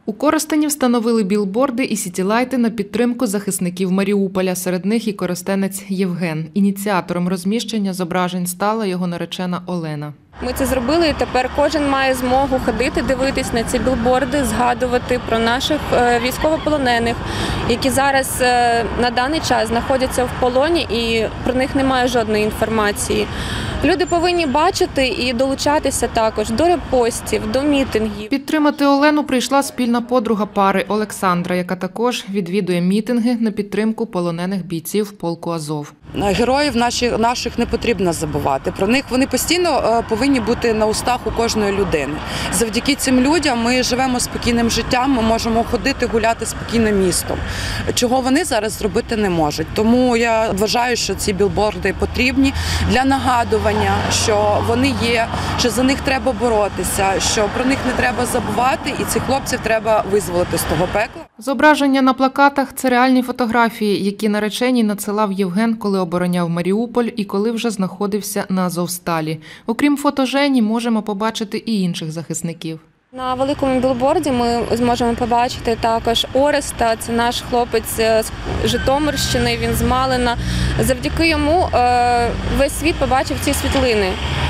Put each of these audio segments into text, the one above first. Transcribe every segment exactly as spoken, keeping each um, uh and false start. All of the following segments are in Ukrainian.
У Коростені встановили білборди і сітілайти на підтримку захисників Маріуполя. Серед них і коростенець Євген. Ініціатором розміщення зображень стала його наречена Олена. Ми це зробили, і тепер кожен має змогу ходити, дивитись на ці білборди, згадувати про наших військовополонених, які зараз на даний час знаходяться в полоні і про них немає жодної інформації. Люди повинні бачити і долучатися також до репостів, до мітингів. Підтримати Олену прийшла спільна подруга пари Олександра, яка також відвідує мітинги на підтримку полонених бійців полку Азов. Героїв наших, наших не потрібно забувати. Про них вони постійно повинні бути на устах у кожної людини. Завдяки цим людям ми живемо спокійним життям, ми можемо ходити, гуляти спокійно містом, чого вони зараз зробити не можуть. Тому я вважаю, що ці білборди потрібні для нагадування, що вони є, що за них треба боротися, що про них не треба забувати і цих хлопців треба визволити з того пекла. Зображення на плакатах – це реальні фотографії, які нареченій надсилав Євген, коли обороняв Маріуполь і коли вже знаходився на Азовсталі. Окрім фото Жені, можемо побачити і інших захисників. На великому білборді ми зможемо побачити також Ореста, це наш хлопець з Житомирщини, він з Малина. Завдяки йому весь світ побачив ці світлини.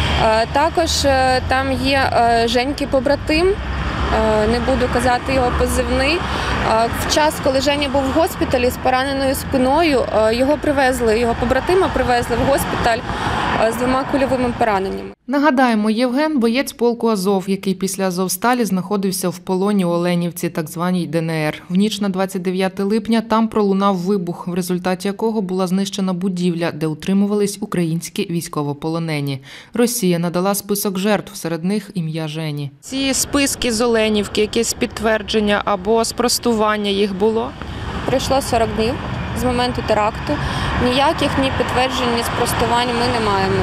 Також там є Женьки побратим, не буду казати його позивний. В час, коли Женя був в госпіталі з пораненою спиною, його привезли, його побратима привезли в госпіталь з двома кульовими пораненнями. Нагадаємо, Євген – боєць полку Азов, який після Азовсталі знаходився в полоні у Оленівці, так званій Де Ен Ер. В ніч на двадцять дев'яте липня там пролунав вибух, в результаті якого була знищена будівля, де утримувались українські військовополонені. Росія надала список жертв, серед них ім'я Жені. Ці списки з Оленівки, якесь підтвердження або спростування їх було? Пройшло сорок днів з моменту теракту. Ніяких ні підтверджень, ні спростувань ми не маємо.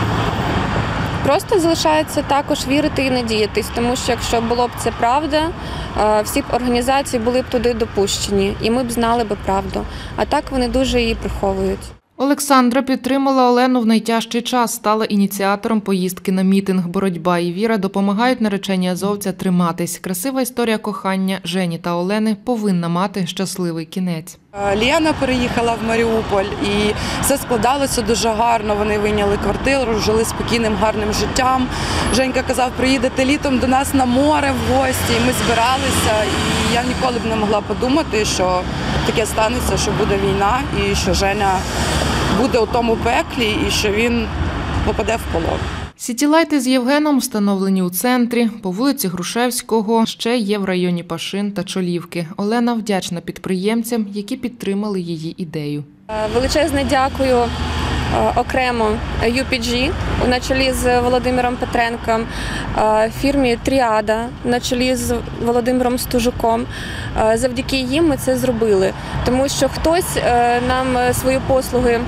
Просто залишається також вірити і надіятись, тому що якщо було б це правда, всі б організації були б туди допущені, і ми б знали б правду. А так вони дуже її приховують. Олександра підтримала Олену в найтяжчий час, стала ініціатором поїздки на мітинг. Боротьба і віра допомагають нареченій азовця триматись. Красива історія кохання Жені та Олени повинна мати щасливий кінець. Лена переїхала в Маріуполь і все складалося дуже гарно. Вони вийняли квартиру, жили спокійним, гарним життям. Женька казав, приїдете літом до нас на море в гості. І ми збиралися, і я ніколи б не могла подумати, що таке станеться, що буде війна і що Женя буде у тому пеклі і що він попаде в полон. Сітілайти з Євгеном встановлені у центрі, по вулиці Грушевського, ще є в районі Пашин та Чолівки. Олена вдячна підприємцям, які підтримали її ідею. Величезне дякую окремо Ю Пі Джі на чолі з Володимиром Петренком, фірмі Тріада на чолі з Володимиром Стужуком. Завдяки їм ми це зробили, тому що хтось нам свої послуги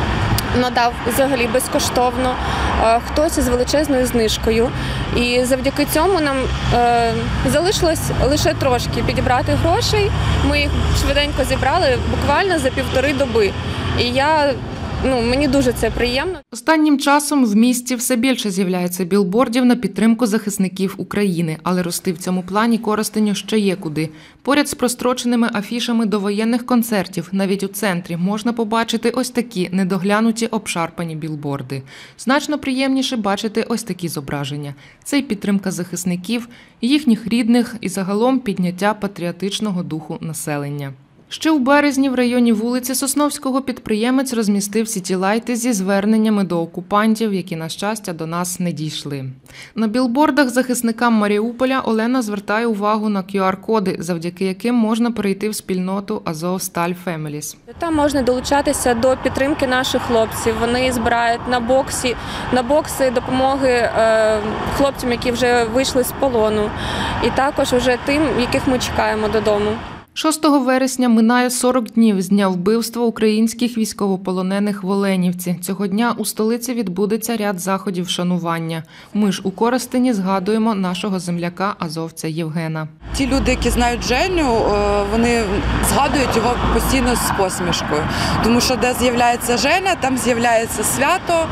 надав взагалі безкоштовно, хтось з величезною знижкою. І завдяки цьому нам е, залишилось лише трошки підібрати грошей. Ми їх швиденько зібрали буквально за півтори доби. І я, ну, мені дуже це приємно. Останнім часом в місті все більше з'являється білбордів на підтримку захисників України. Але рости в цьому плані Коростеню ще є куди. Поряд з простроченими афішами довоєнних концертів, навіть у центрі, можна побачити ось такі недоглянуті обшарпані білборди. Значно приємніше бачити ось такі зображення. Це й підтримка захисників, їхніх рідних і загалом підняття патріотичного духу населення. Ще у березні в районі вулиці Сосновського підприємець розмістив сітілайти зі зверненнями до окупантів, які, на щастя, до нас не дійшли. На білбордах захисникам Маріуполя Олена звертає увагу на кю ар-коди, завдяки яким можна перейти в спільноту Азовсталь Фемеліс. Там можна долучатися до підтримки наших хлопців. Вони збирають на боксі, на бокси допомоги е, хлопцям, які вже вийшли з полону. І також вже тим, яких ми чекаємо додому. шостого вересня минає сорок днів з дня вбивства українських військовополонених в Оленівці. Цього дня у столиці відбудеться ряд заходів вшанування. Ми ж у Коростені згадуємо нашого земляка, азовця Євгена. Ті люди, які знають Женю, вони згадують його постійно з посмішкою. Тому що де з'являється Женя, там з'являється свято,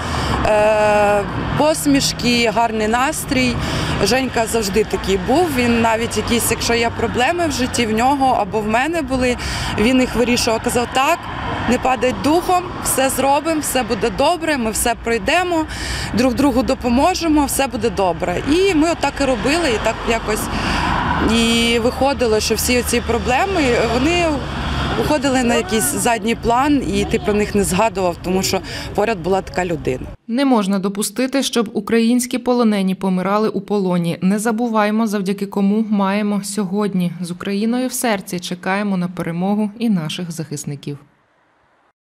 посмішки, гарний настрій. Женька завжди такий був. Він навіть якісь, якщо є проблеми в житті в нього або в мене були, він їх вирішував. Казав, так, не падай духом, все зробимо, все буде добре, ми все пройдемо, друг другу допоможемо, все буде добре. І ми отак і робили, і так якось і виходило, що всі ці проблеми, вони виходили на якийсь задній план, і ти про них не згадував, тому що поряд була така людина. Не можна допустити, щоб українські полонені помирали у полоні. Не забуваймо, завдяки кому маємо сьогодні. З Україною в серці чекаємо на перемогу і наших захисників.